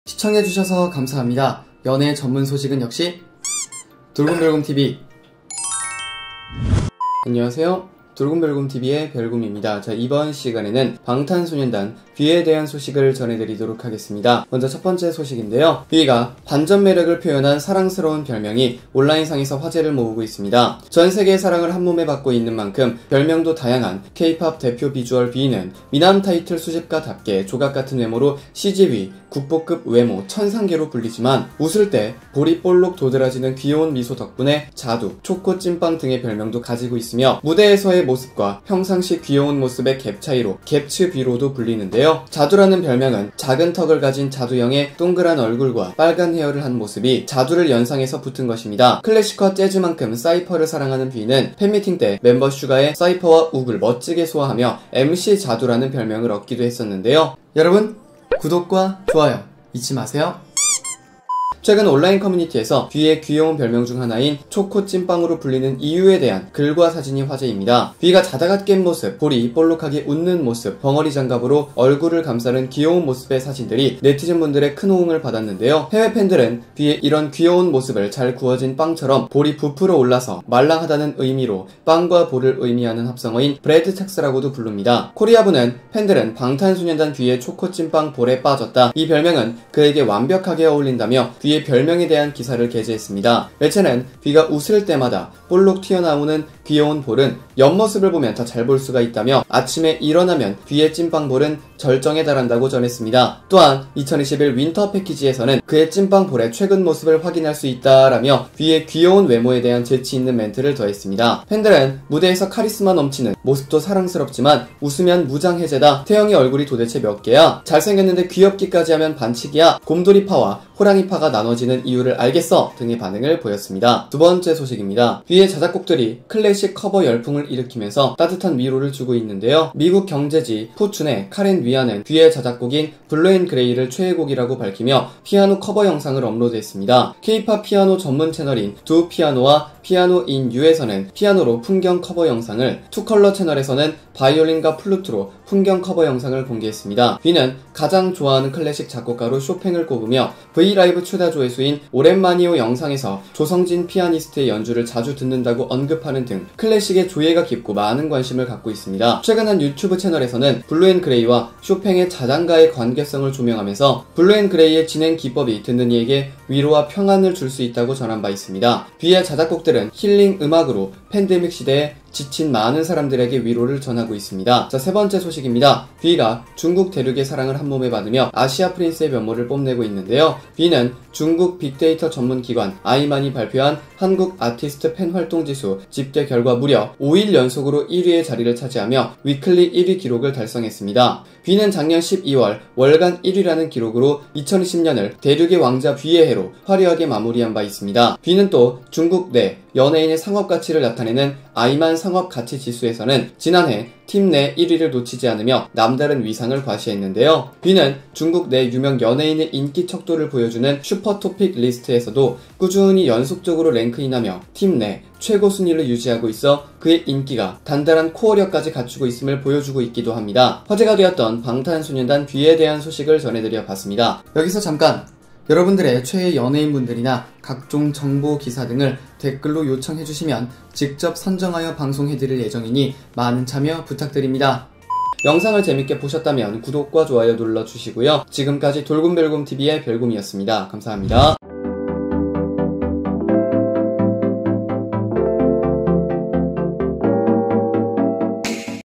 시청해주셔서 감사합니다. 연애 전문 소식은 역시 돌곰별곰TV. 안녕하세요. 돌곰별곰TV의 별곰입니다. 자, 이번 시간에는 방탄소년단 뷔에 대한 소식을 전해드리도록 하겠습니다. 먼저 첫 번째 소식인데요. 뷔가 반전 매력을 표현한 사랑스러운 별명이 온라인상에서 화제를 모으고 있습니다. 전 세계의 사랑을 한몸에 받고 있는 만큼 별명도 다양한 K-POP 대표 비주얼 뷔는 미남 타이틀 수집가답게 조각같은 외모로 CGV, 국보급 외모, 천상계로 불리지만 웃을 때 볼이 볼록 도드라지는 귀여운 미소 덕분에 자두, 초코 찐빵 등의 별명도 가지고 있으며 무대에서의 모습과 평상시 귀여운 모습의 갭 차이로 갭츠뷔로도 불리는데요. 자두라는 별명은 작은 턱을 가진 자두형의 동그란 얼굴과 빨간 헤어를 한 모습이 자두를 연상해서 붙은 것입니다. 클래식과 재즈만큼 사이퍼를 사랑하는 뷔는 팬미팅 때 멤버 슈가의 사이퍼와 욱을 멋지게 소화하며 MC 자두라는 별명을 얻기도 했었는데요. 여러분, 구독과 좋아요 잊지 마세요. 최근 온라인 커뮤니티에서 뷔의 귀여운 별명 중 하나인 초코 찐빵으로 불리는 이유에 대한 글과 사진이 화제입니다. 뷔가 자다가 깬 모습, 볼이 볼록하게 웃는 모습, 벙어리 장갑으로 얼굴을 감싸는 귀여운 모습의 사진들이 네티즌분들의 큰 호응을 받았는데요. 해외 팬들은 뷔의 이런 귀여운 모습을 잘 구워진 빵처럼 볼이 부풀어 올라서 말랑하다는 의미로 빵과 볼을 의미하는 합성어인 브레드 텍스라고도 부릅니다. 코리아부는 팬들은 방탄소년단 뷔의 초코 찐빵 볼에 빠졌다. 이 별명은 그에게 완벽하게 어울린다며 뷔의 별명에 대한 기사를 게재했습니다. 매체는 뷔가 웃을 때마다 볼록 튀어나오는 귀여운 볼은 옆모습을 보면 더 잘 볼 수가 있다며 아침에 일어나면 뷔의 찐빵볼은 절정에 달한다고 전했습니다. 또한 2021 윈터 패키지에서는 그의 찐빵볼의 최근 모습을 확인할 수 있다라며 뷔의 귀여운 외모에 대한 재치 있는 멘트를 더했습니다. 팬들은 무대에서 카리스마 넘치는 모습도 사랑스럽지만 웃으면 무장해제다. 태영의 얼굴이 도대체 몇 개야? 잘생겼는데 귀엽기까지 하면 반칙이야. 곰돌이파와 호랑이파가 나눠지는 이유를 알겠어 등의 반응을 보였습니다. 두 번째 소식입니다. 뷔의 자작곡들이 클래식 커버 열풍을 일으키면서 따뜻한 위로를 주고 있는데요. 미국 경제지 포춘의 카렌 위아는 뷔의 자작곡인 블루 앤 그레이를 최애곡이라고 밝히며 피아노 커버 영상을 업로드했습니다. K-POP 피아노 전문 채널인 두 피아노와 피아노 인 유에서는 피아노로 풍경 커버 영상을, 투컬러 채널에서는 바이올린과 플루트로 풍경 커버 영상을 공개했습니다. 뷔는 가장 좋아하는 클래식 작곡가로 쇼팽을 꼽으며 브이라이브 최다 조회수인 오랜만이오 영상에서 조성진 피아니스트의 연주를 자주 듣는다고 언급하는 등 클래식의 조예가 깊고 많은 관심을 갖고 있습니다. 최근 한 유튜브 채널에서는 블루 앤 그레이와 쇼팽의 자장가의 관계성을 조명하면서 블루 앤 그레이의 진행 기법이 듣는 이에게 위로와 평안을 줄 수 있다고 전한 바 있습니다. 뷔의 자작곡들은 힐링 음악으로 팬데믹 시대에 지친 많은 사람들에게 위로를 전하고 있습니다. 자, 세 번째 소식입니다. 뷔가 중국 대륙의 사랑을 한몸에 받으며 아시아 프린스의 면모를 뽐내고 있는데요. 뷔는 중국 빅데이터 전문 기관 아이만이 발표한 한국 아티스트 팬 활동 지수 집계 결과 무려 5일 연속으로 1위의 자리를 차지하며 위클리 1위 기록을 달성했습니다. 뷔는 작년 12월 월간 1위라는 기록으로 2020년을 대륙의 왕자 뷔의 해로 화려하게 마무리한 바 있습니다. 뷔는 또 중국 내 연예인의 상업 가치를 나타내는 아이만 상업 가치 지수에서는 지난해 팀 내 1위를 놓치지 않으며 남다른 위상을 과시했는데요. 뷔는 중국 내 유명 연예인의 인기 척도를 보여주는 슈퍼토픽 리스트에서도 꾸준히 연속적으로 랭크인하며 팀 내 최고 순위를 유지하고 있어 그의 인기가 단단한 코어력까지 갖추고 있음을 보여주고 있기도 합니다. 화제가 되었던 방탄소년단 뷔에 대한 소식을 전해드려 봤습니다. 여기서 잠깐! 여러분들의 최애 연예인분들이나 각종 정보 기사 등을 댓글로 요청해주시면 직접 선정하여 방송해드릴 예정이니 많은 참여 부탁드립니다. 영상을 재밌게 보셨다면 구독과 좋아요 눌러주시고요. 지금까지 돌곰별곰TV의 별곰이었습니다. 감사합니다.